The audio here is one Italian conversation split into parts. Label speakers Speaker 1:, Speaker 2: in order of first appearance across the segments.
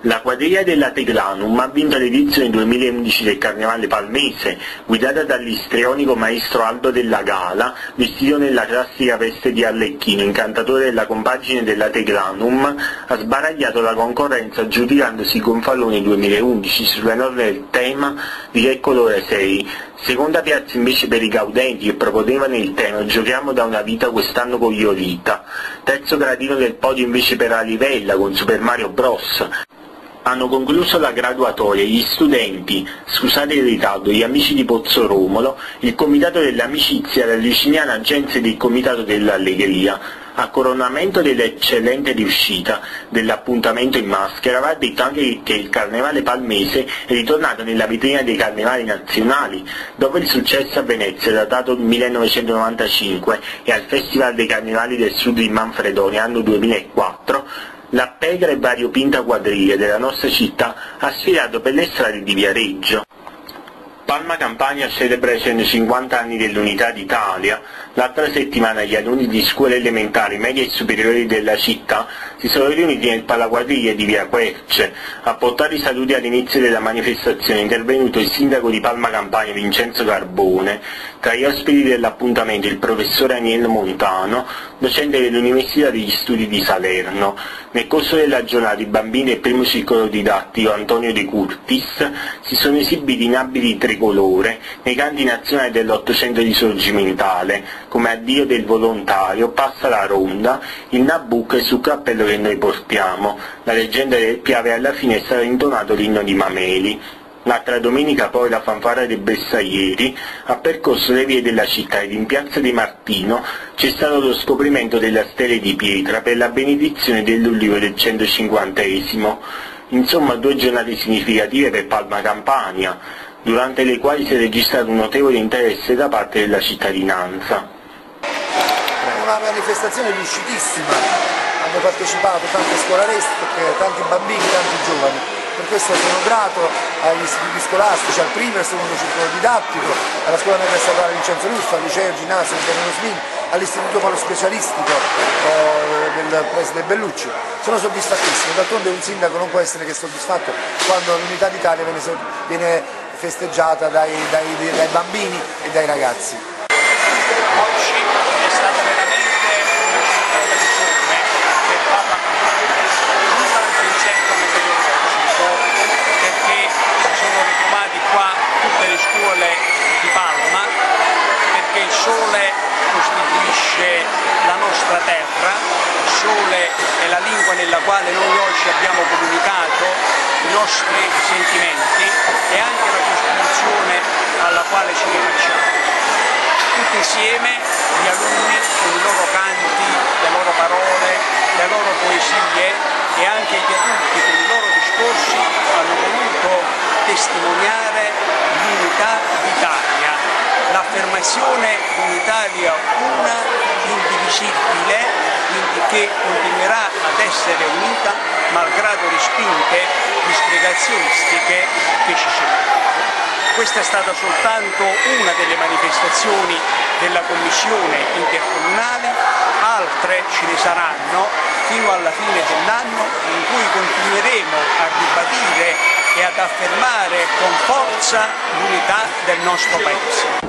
Speaker 1: La quadriglia della Teglanum ha vinto l'edizione 2011 del Carnevale Palmese, guidata dall'istrionico maestro Aldo Della Gala, vestito nella classica veste di Arlecchino, incantatore della compagine della Teglanum, ha sbaragliato la concorrenza giudicandosi Gonfalone 2011 sulle norme del tema di Che colore sei. Seconda piazza invece per i Gaudenti, che proponevano il tema Giochiamo da una vita quest'anno con Iolita. Terzo gradino del podio invece per Alivella con Super Mario Bros. Hanno concluso la graduatoria gli studenti, scusate il ritardo, gli amici di Pozzo Romolo, il comitato dell'amicizia, la Liciniana Agenza del comitato dell'Allegria. A coronamento dell'eccellente riuscita dell'appuntamento in maschera va detto anche che il Carnevale Palmese è ritornato nella vetrina dei carnevali nazionali, dopo il successo a Venezia datato 1995 e al Festival dei Carnevali del Sud di Manfredonia anno 2004. La Pegra e variopinta quadriglia della nostra città ha sfilato per le strade di Viareggio. Palma Campania celebra i 150 anni dell'Unità d'Italia. L'altra settimana gli alunni di scuole elementari, medie e superiori della città si sono riuniti nel Palaquadriglia di Via Querce. A portare i saluti all'inizio della manifestazione è intervenuto il sindaco di Palma Campania Vincenzo Carbone. Tra gli ospiti dell'appuntamento il professore Aniello Montano, docente dell'Università degli Studi di Salerno. Nel corso della giornata i bambini del primo circolo didattico Antonio De Curtis si sono esibiti in abiti tricolore nei canti nazionali dell'Ottocento risorgimentale, come Addio del volontario, Passa la ronda, il Nabucco e Sul cappello che noi portiamo. La leggenda del Piave alla fine è stato intonato l'inno di Mameli. L'altra domenica poi la fanfara dei bersaglieri ha percorso le vie della città ed in piazza Di Martino c'è stato lo scoprimento della stele di pietra per la benedizione dell'ulivo del 150°. Insomma 2 giornate significative per Palma Campania, durante le quali si è registrato un notevole interesse da parte della cittadinanza.
Speaker 2: Una manifestazione riuscitissima, hanno partecipato tante scolareste, tanti bambini, tanti giovani. Per questo sono grato agli istituti scolastici, al primo e al secondo circolo didattico, alla scuola media statale Vincenzo Russo, al liceo ginnasio Antonio Smin, all'istituto polospecialistico del preside Bellucci. Sono soddisfattissimo, d'altronde un sindaco non può essere che soddisfatto quando l'Unità d'Italia viene festeggiata dai bambini e dai ragazzi.
Speaker 3: Oggi è stata veramente una giornata di giorni per Palma Campania, non tanto il centro meteorologico, perché si sono ritrovati qua tutte le scuole di Palma, perché il sole costituisce la nostra terra, il sole è la lingua nella quale noi oggi abbiamo comunicato i nostri sentimenti e anche la Costituzione alla quale ci rifacciamo. Tutti insieme gli alunni con i loro canti, le loro parole, le loro poesie e anche gli adulti con i loro discorsi hanno voluto testimoniare l'unità d'Italia, l'affermazione di un'Italia una, indivisibile, che continuerà ad essere unita malgrado le spinte disgregazionistiche che ci sono. Questa è stata soltanto una delle manifestazioni della Commissione intercomunale, altre ce ne saranno fino alla fine dell'anno in cui continueremo a ribadire e ad affermare con forza l'unità del nostro Paese.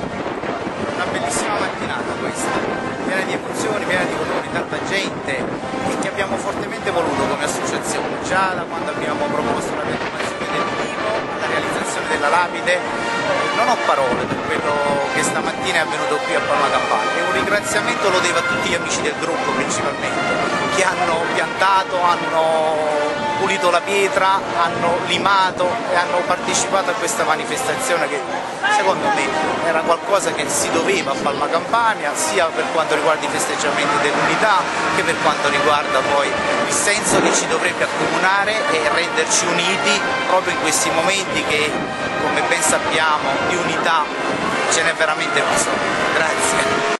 Speaker 4: Una bellissima mattinata questa, piena di emozioni, piena di colori, tanta gente e che abbiamo fortemente voluto come associazione, già da quando abbiamo proposto la pianificazione del Livo, la realizzazione della lapide. Non ho parole per quello che stamattina è avvenuto qui a Palma Campania e un ringraziamento lo devo a tutti gli amici del gruppo principalmente, che hanno piantato, hanno pulito la pietra, hanno limato e hanno partecipato a questa manifestazione che secondo me era qualcosa che si doveva a Palma Campania, sia per quanto riguarda i festeggiamenti dell'unità che per quanto riguarda poi il senso che ci dovrebbe accomunare e renderci uniti proprio in questi momenti che, come ben sappiamo, di unità ce n'è veramente bisogno. Grazie.